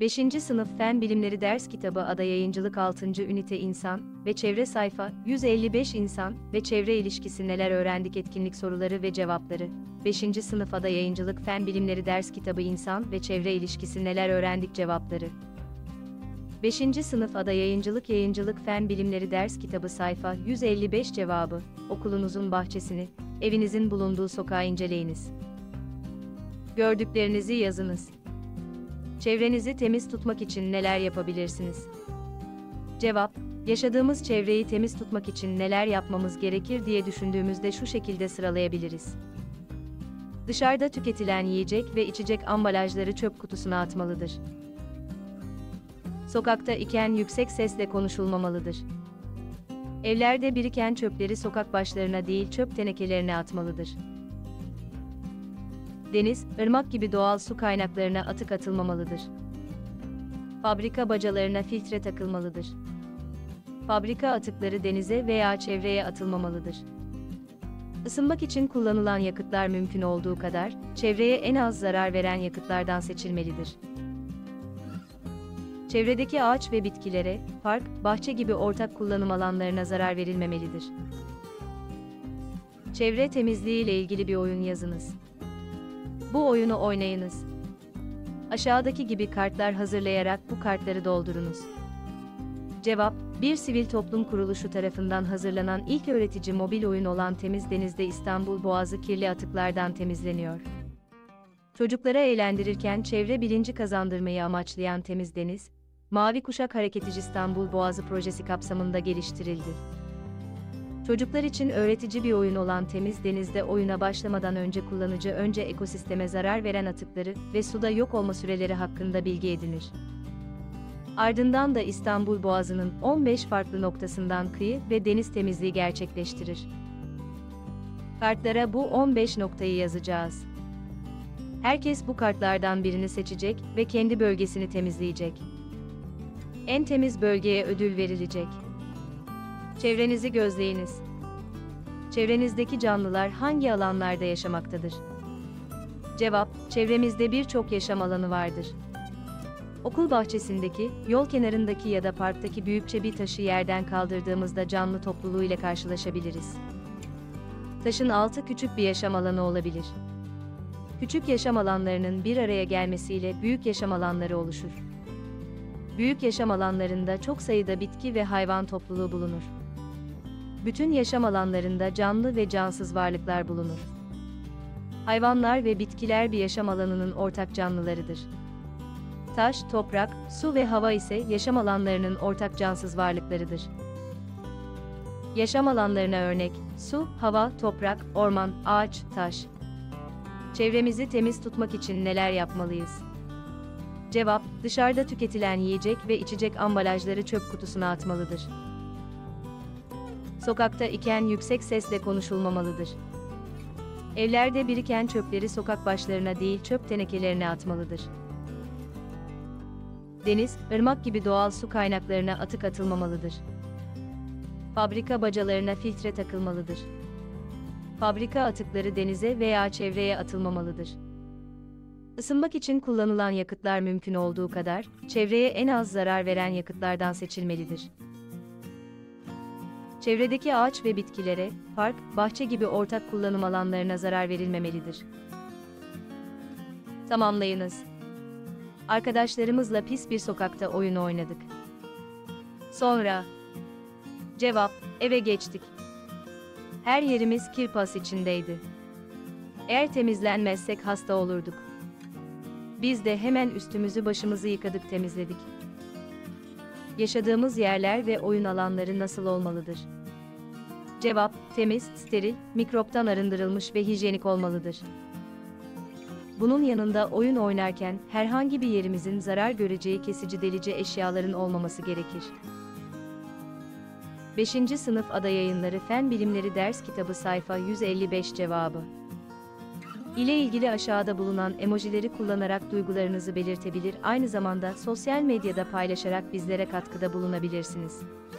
5. Sınıf Fen Bilimleri Ders Kitabı Ada Yayıncılık 6. Ünite İnsan ve Çevre Sayfa 155 İnsan ve Çevre İlişkisi Neler Öğrendik Etkinlik Soruları ve Cevapları 5. Sınıf Ada Yayıncılık Fen Bilimleri Ders Kitabı İnsan ve Çevre İlişkisi Neler Öğrendik Cevapları 5. Sınıf Ada Yayıncılık Fen Bilimleri Ders Kitabı Sayfa 155 Cevabı: Okulunuzun bahçesini, evinizin bulunduğu sokağı inceleyiniz. Gördüklerinizi yazınız. Çevrenizi temiz tutmak için neler yapabilirsiniz? Cevap: yaşadığımız çevreyi temiz tutmak için neler yapmamız gerekir diye düşündüğümüzde şu şekilde sıralayabiliriz. Dışarıda tüketilen yiyecek ve içecek ambalajları çöp kutusuna atmalıdır. Sokakta iken yüksek sesle konuşulmamalıdır. Evlerde biriken çöpleri sokak başlarına değil çöp tenekelerine atmalıdır. Deniz, ırmak gibi doğal su kaynaklarına atık atılmamalıdır. Fabrika bacalarına filtre takılmalıdır. Fabrika atıkları denize veya çevreye atılmamalıdır. Isınmak için kullanılan yakıtlar mümkün olduğu kadar, çevreye en az zarar veren yakıtlardan seçilmelidir. Çevredeki ağaç ve bitkilere, park, bahçe gibi ortak kullanım alanlarına zarar verilmemelidir. Çevre temizliği ile ilgili bir oyun yazınız. Bu oyunu oynayınız. Aşağıdaki gibi kartlar hazırlayarak bu kartları doldurunuz. Cevap: bir sivil toplum kuruluşu tarafından hazırlanan ilk öğretici mobil oyun olan Temiz Deniz'de İstanbul Boğazı kirli atıklardan temizleniyor. Çocuklara eğlendirirken çevre bilinci kazandırmayı amaçlayan Temiz Deniz, Mavi Kuşak Hareketi İstanbul Boğazı projesi kapsamında geliştirildi. Çocuklar için öğretici bir oyun olan Temiz Deniz'de oyuna başlamadan önce kullanıcı önce ekosisteme zarar veren atıkları ve suda yok olma süreleri hakkında bilgi edinir. Ardından da İstanbul Boğazı'nın 15 farklı noktasından kıyı ve deniz temizliği gerçekleştirir. Kartlara bu 15 noktayı yazacağız. Herkes bu kartlardan birini seçecek ve kendi bölgesini temizleyecek. En temiz bölgeye ödül verilecek. Çevrenizi gözleyiniz. Çevrenizdeki canlılar hangi alanlarda yaşamaktadır? Cevap: çevremizde birçok yaşam alanı vardır. Okul bahçesindeki, yol kenarındaki ya da parktaki büyükçe bir taşı yerden kaldırdığımızda canlı topluluğu ile karşılaşabiliriz. Taşın altı küçük bir yaşam alanı olabilir. Küçük yaşam alanlarının bir araya gelmesiyle büyük yaşam alanları oluşur. Büyük yaşam alanlarında çok sayıda bitki ve hayvan topluluğu bulunur. Bütün yaşam alanlarında canlı ve cansız varlıklar bulunur. Hayvanlar ve bitkiler bir yaşam alanının ortak canlılarıdır. Taş, toprak, su ve hava ise yaşam alanlarının ortak cansız varlıklarıdır. Yaşam alanlarına örnek: su, hava, toprak, orman, ağaç, taş. Çevremizi temiz tutmak için neler yapmalıyız? Cevap: dışarıda tüketilen yiyecek ve içecek ambalajları çöp kutusuna atmalıdır. Sokakta iken yüksek sesle konuşulmamalıdır. Evlerde biriken çöpleri sokak başlarına değil çöp tenekelerine atmalıdır. Deniz, ırmak gibi doğal su kaynaklarına atık atılmamalıdır. Fabrika bacalarına filtre takılmalıdır. Fabrika atıkları denize veya çevreye atılmamalıdır. Isınmak için kullanılan yakıtlar mümkün olduğu kadar, çevreye en az zarar veren yakıtlardan seçilmelidir. Çevredeki ağaç ve bitkilere, park, bahçe gibi ortak kullanım alanlarına zarar verilmemelidir. Tamamlayınız. Arkadaşlarımızla pis bir sokakta oyun oynadık. Sonra. Cevap: eve geçtik. Her yerimiz kirpas içindeydi. Eğer temizlenmezsek hasta olurduk. Biz de hemen üstümüzü başımızı yıkadık, temizledik. Yaşadığımız yerler ve oyun alanları nasıl olmalıdır? Cevap: temiz, steril, mikroptan arındırılmış ve hijyenik olmalıdır. Bunun yanında oyun oynarken herhangi bir yerimizin zarar göreceği kesici delici eşyaların olmaması gerekir. 5. Sınıf Ada Yayınları Fen Bilimleri Ders Kitabı Sayfa 155 Cevabı ile ilgili aşağıda bulunan emojileri kullanarak duygularınızı belirtebilir, aynı zamanda sosyal medyada paylaşarak bizlere katkıda bulunabilirsiniz.